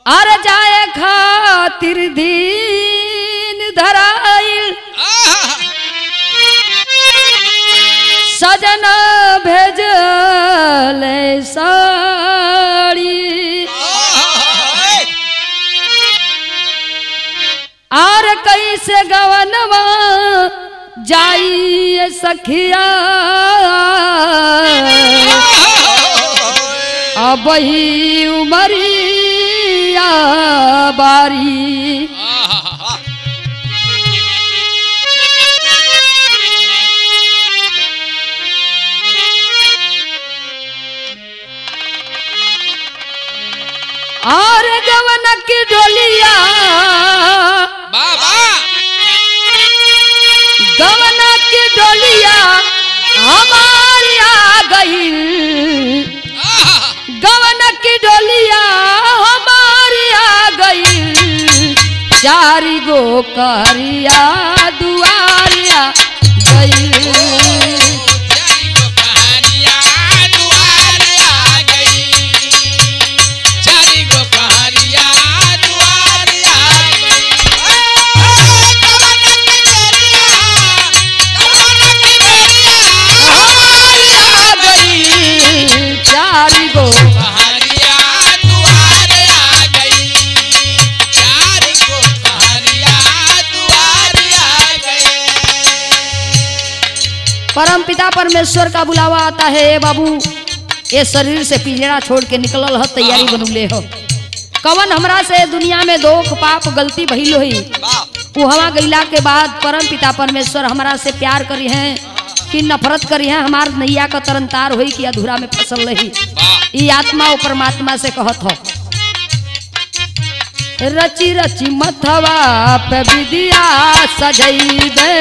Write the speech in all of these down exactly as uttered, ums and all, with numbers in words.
अरे जाए खातिर दीन धराइल सजना भेजल साड़ी आर कैसे गवनवा जाइए सखिया अब ही उमरिया बारी और गवन की डोलिया गवन की डोलिया हमारी आ गई गवन की डोलिया हमारी आ गई चारी गो करिया दुआरिया गई परम पिता परमेश्वर का बुलावा आता है। ए बाबू ये शरीर से पिंजरा छोड़ के निकलल ह तैयारी बनूले हो कवन हमरा से दुनिया में दोख पाप गलती भइल होई वो हवा गईला के बाद परम पिता परमेश्वर हमरा से प्यार करी हैं कि नफरत करी हैं हमार नैया का तरनतार होई कि अधूरा में फसल रही ई आत्मा और परमात्मा से कहत हो रची रची मथवा पे विदिया सजैबे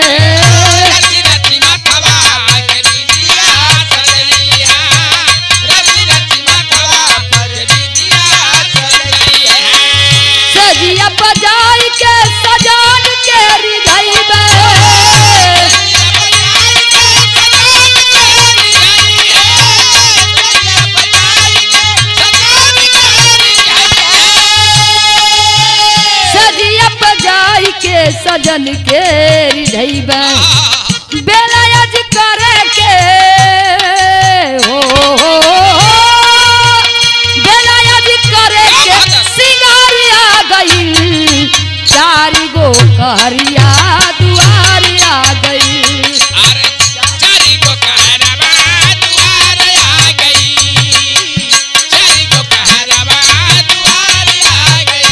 सजिया बजाई के सजान के रिझैबे सजिया बजाई के सजन के रिझैबे बेला यज करे के हो बेला यज करे के सिंगारिया गई चारी गो कहरिया दुआरिया गई चारी गो कहरवा दुआरिया गई चारी गो कहरवा दुआरिया गई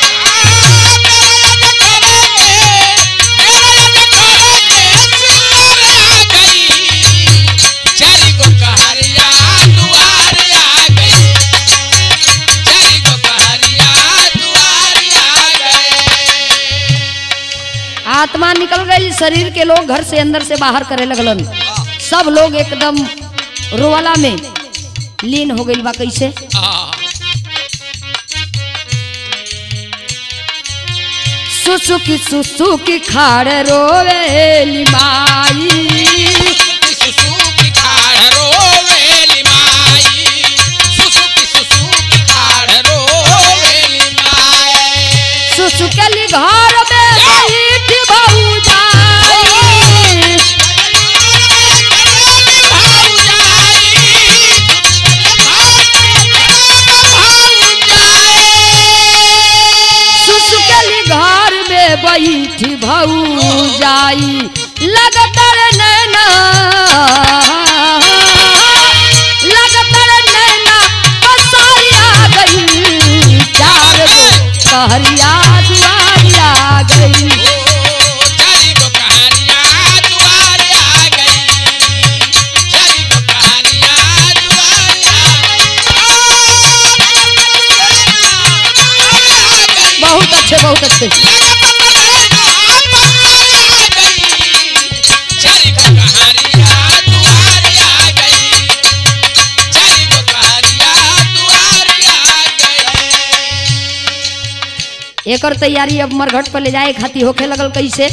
चारी गो कहरिया दुआरिया गई चारी गो कहरिया दुआरिया गई। आत्मा निकल गई शरीर के लोग घर से अंदर से बाहर करे लगलन सब लोग एकदम रोवाला में लीन हो गई बा कैसे सुसुकी सुसुकी खाड़ रोवेली माई सुसुकी खाड़ रोवेली माई सुसुकी सुसुकी खाड़ रोवेली माई सुसुकेली घर में बैठ भौजाई सुसुकेली घर में बैठ भौजाई लगतर नैना लगतर नैना पसारिया गई चार गो कहरिया दुआरिया गई चारी गो कहरिया दुआरिया गई चारी गो कहरिया दुआरिया बहुत अच्छे बहुत अच्छे चारी गो कहरिया दुआरिया गई चारी गो कहरिया दुआरिया गई। एकर तैयारी अब मरघट पर ले जाए खाती होखे लगल कैसे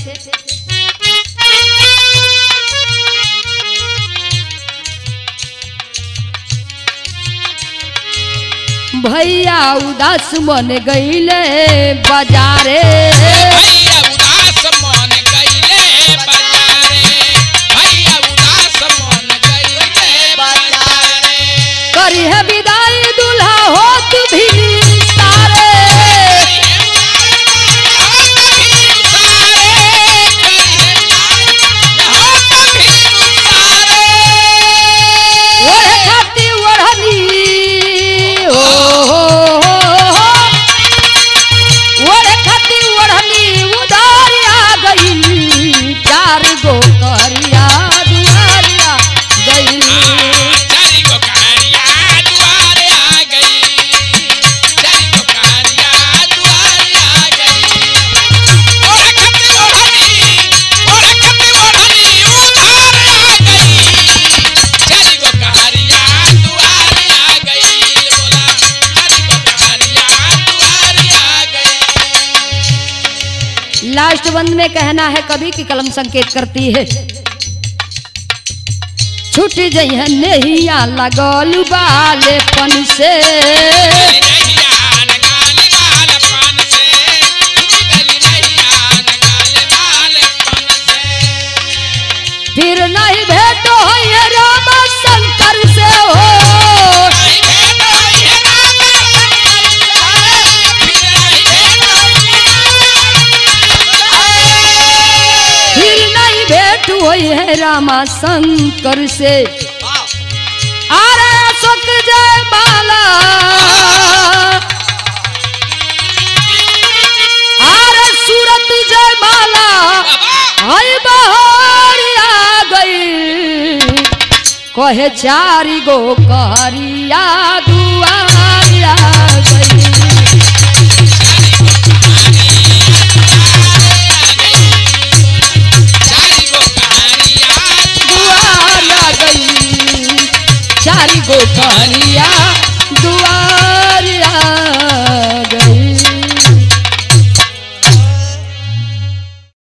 भैया उदास मन गईले बाजारे भैया उदास मन गईले बाजारे भैया उदास मन गईले बाजारे करी है विदाई दूल्हा होत भी सारे ओढ़े खाती ओढ़नी ओ ओढ़े खाती ओढ़नी उधार आ गई चार गो करिया दुआरिया गई चारी गो कहानिया दुआरे आ गई चारी गो कहानिया दुआरे आ गई ओढ़े खपी ओढ़नी ओढ़े खपी ओढ़नी उधार आ गई चारी गो कहानिया दुआरे आ गई बोला चारी गो कहानिया दुआरे आ गई। लास्ट बंद में कहना है कवि की कलम संकेत करती है छूट जइह नहिया लगल बालेपन से नैया नगाले बाल पान से गली नैया नगाले बाल पान से फिर नहीं भेटो है राम शंकर से हो नहीं भेटो ये राम फिर नहीं भेटो है रामा शंकर से अरे अशोक जय माला अरे सूरत जय माला हई बहार आ गई कहे चारी गो कहरिया दुआर आ गई चारी गो कहानिया दुआर आ गई चारी गो कहरिया दुआर